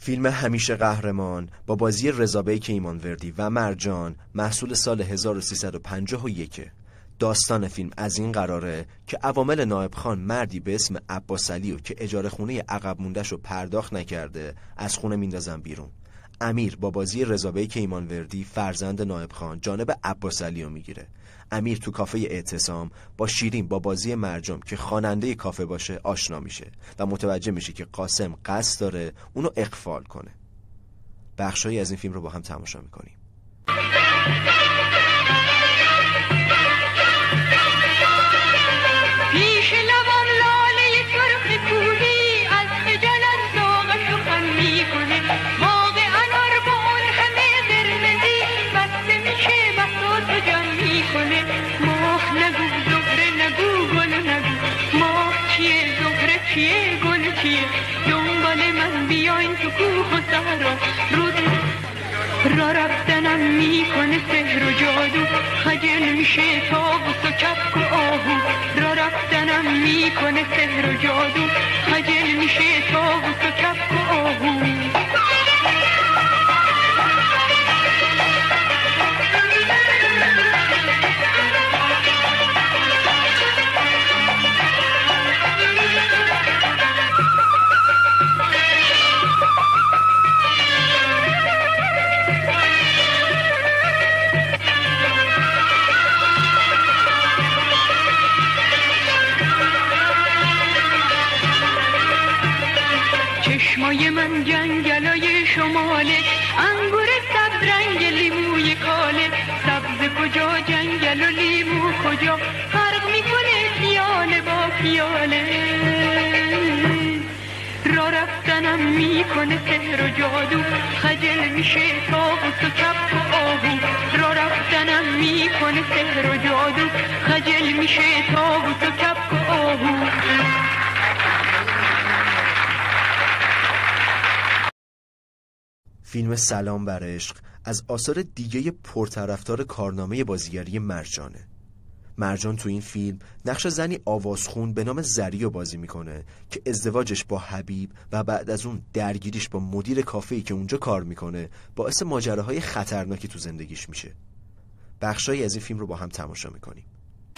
فیلم همیشه قهرمان با بازی رضابیک ایمانوردی و مرجان محصول سال 1351. داستان فیلم از این قراره که عوامل نایب خان مردی به اسم عباس علیو که اجاره خونه عقب مونده‌ش رو پرداخت نکرده از خونه میندازن بیرون. امیر با بازی رضابیک ایمانوردی فرزند نایب خان جانب عباس علیو میگیره. امیر تو کافه اعتصام با شیرین با بازی مرجان که خواننده کافه باشه آشنا میشه و متوجه میشه که قاسم قصد داره اونو اغفال کنه. بخشایی از این فیلم رو با هم تماشا میکنیم. پیش لبم لاله سرخ کوهی از خجل از ذوقش سخن میکنه. باغ انار با اون همه قرمزی بسته میشه بساط جان میکنه. ماه نگو زهره نگو گل نگو، ماه چیه زهره چیه گل چیه، دنبال من بیاین تو کوه و صحرا. را رفتنم میکنه سحر و جادو، خجل میشه طاووس و کبک و آهو. را رفتنم میکنه سحر و جادو، خجل میشه طاووس و کبک و آهو. چشمای من جنگلای شماله، انگور سبز رنگ لیموی کاله. سبز کجا جنگل و لیمو کجا، فرق میکنه پیاله با پیاله. را رفتنم میکنه سحر و جادو، خجل میشه طاووس و کبک و آهو. را رفتنم میکنه سحر و جادو، خجل میشه طاووس و کبک و آهو. فیلم سلام بر عشق از آثار دیگه پرطرفدار کارنامه بازیگری مرجانه. مرجان تو این فیلم نقش زنی آوازخون به نام زریو بازی میکنه که ازدواجش با حبیب و بعد از اون درگیریش با مدیر کافه‌ای که اونجا کار میکنه باعث ماجراهای خطرناکی تو زندگیش میشه. بخشایی از این فیلم رو با هم تماشا میکنیم.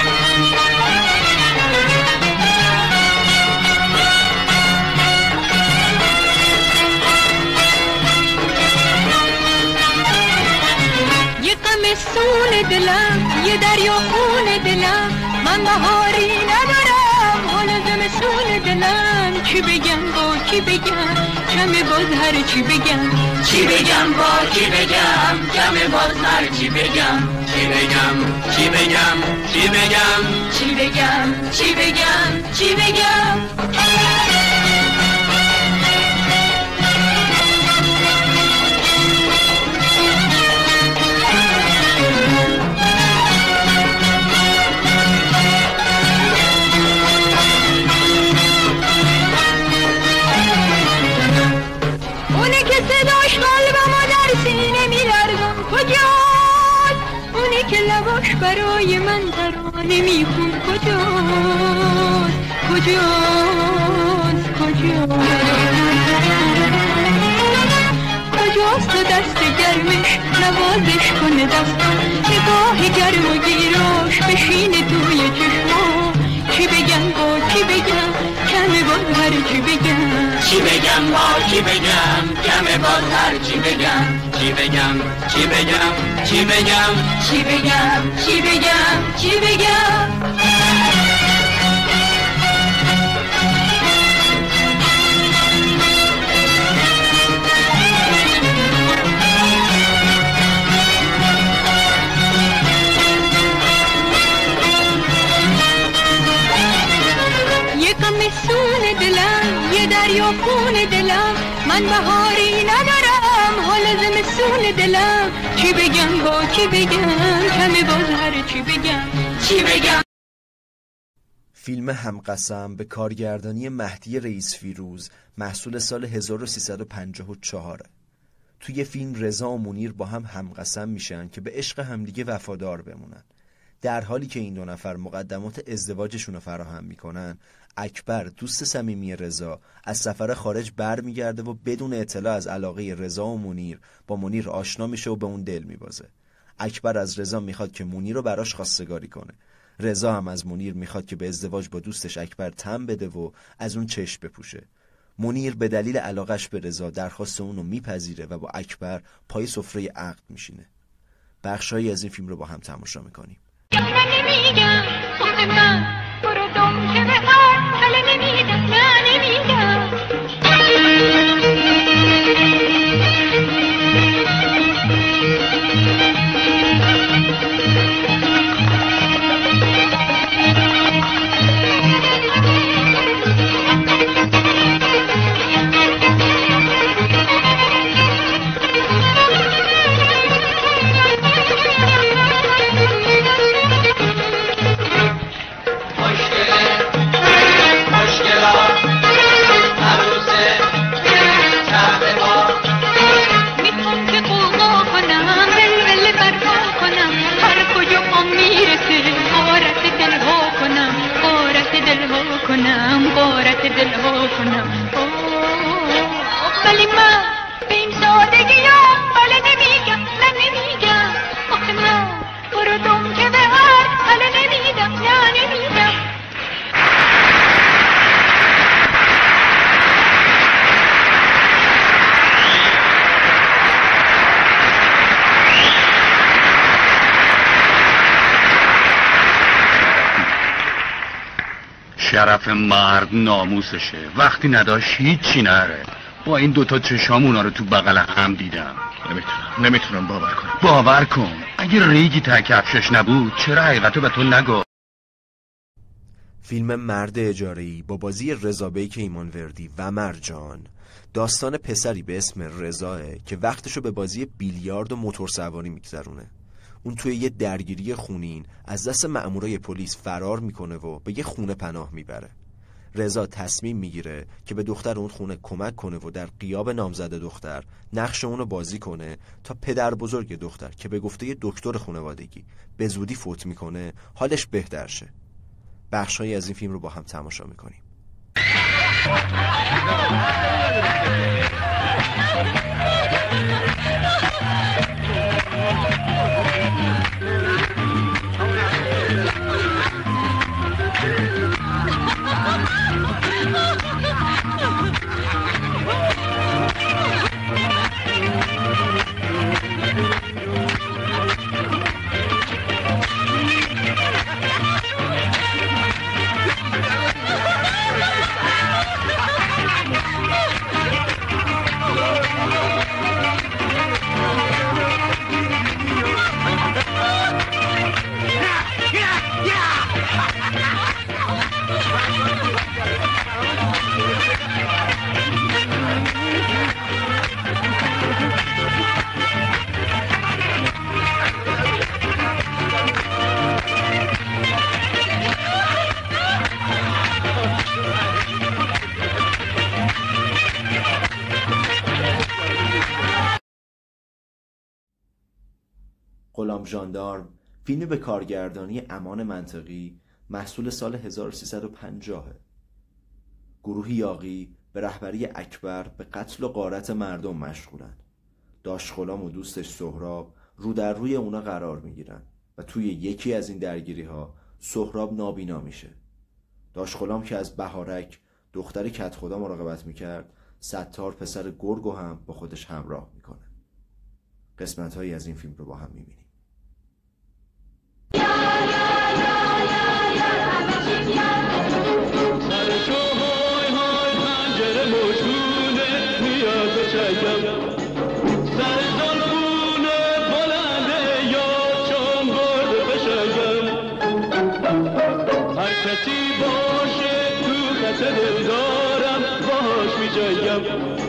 سون دلم یه دریا خون دلم، من بهاری ندارم حال زمستون دلم. چی بگم با کی بگم کم باز هر چی بگم، چی بگم با کی بگم کم باز هر چی بگم. چی بگم چی بگم چی بگم چی بگم چی بگم چی بگم. لباش برای من ترانه میخون کجاست کجاست کجاست و دست گرمش نوازش کنه دستم، نگاه گرم و گیراش بشینه توی چشما. چی بگم با کی بگم کم باز هر چی بگم، چی بگم با کی بگم کم باز هر چی بگم. چی بگم چی بگم چی بگم چی بگم چی بگم چی بگم. سون دلم یه دریا خون دلم، من بهاری ندارم حال زمستون دلم. چی بگم با کی بگم کم باز هر چی بگم، چی بگم. فیلم همقسم به کارگردانی مهدی رئیس فیروز محصول سال 1354. توی فیلم رضا و منیر با هم همقسم میشن که به عشق همدیگه وفادار بمونن. در حالی که این دو نفر مقدمات ازدواجشون رو فراهم میکنن، اکبر دوست صمیمی رضا از سفر خارج برمیگرده و بدون اطلاع از علاقه رضا و منیر با منیر آشنا میشه و به اون دل میبازه. اکبر از رضا میخواد که منیر رو براش خواستگاری کنه. رضا هم از منیر میخواد که به ازدواج با دوستش اکبر تن بده و از اون چشم بپوشه. منیر به دلیل علاقش به رضا درخواست اون رو میپذیره و با اکبر پای سفره عقد میشینه. بخشایی از این فیلم رو با هم تماشا میکنیم. شرف مرد ناموسشه، وقتی نداشت هیچی نره. با این دوتا چشام اونا رو تو بغل هم دیدم. نمیتونم باور کنم. باور کن، اگه ریگی ته کفشش نبود چرا حقیقتو به تو نگو؟ فیلم مرد اجاره‌ای با بازی رضا بیک ایمانوردی و مرجان داستان پسری به اسم رضاه که وقتشو به بازی بیلیارد و موتورسواری میگذرونه. اون توی یه درگیری خونین از دست مأمورای پلیس فرار میکنه و به یه خونه پناه میبره. رضا تصمیم میگیره که به دختر اون خونه کمک کنه و در غیاب نامزد دختر نقش اونو بازی کنه تا پدر بزرگ دختر که به گفته دکتر خانوادگی به زودی فوت میکنه حالش بهتر شه. بخشایی از این فیلم رو با هم تماشا میکنیم. غلام ژاندارم فیلمی به کارگردانی امان منطقی محصول سال 1350. گروه یاغی به رهبری اکبر به قتل و غارت مردم مشغولن. داش غلام و دوستش سهراب رو در روی اونا قرار میگیرن و توی یکی از این درگیری ها سهراب نابینا میشه. داش غلام که از بهارک دختر کت خدا مراقبت میکرد، ستار پسر گرگو هم با خودش همراه میکنه. قسمت هایی از این فیلم رو با هم میبینیم. کسی باشه تو خطر دارم باهاش میجایم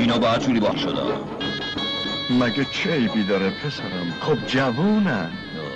اینا باید جوری باق شدن. مگه چه عیبی داره پسرم؟ خب جوونن.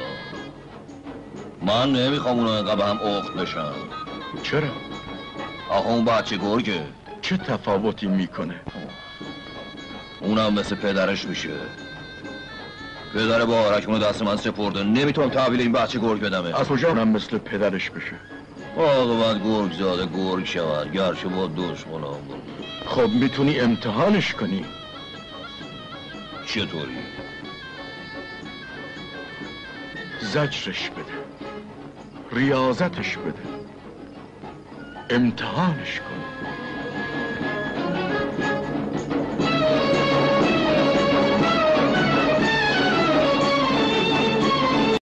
من نمیخوام اونا اینقدر به هم اخت بشن. چرا؟ آخه اون بچه گرگه. چه تفاوتی میکنه؟ اونم مثل پدرش میشه. پدر بارک اونو دست من سپرده، نمیتونم تحویل این بچه گرگ بدمه. از کجا اونم مثل پدرش بشه؟ آقا باید گرگ زاده گرگ شود، گرچه با دشمن هم بود. خب میتونی امتحانش کنی. چطوری؟ زجرش بده، ریاضتش بده، امتحانش کن.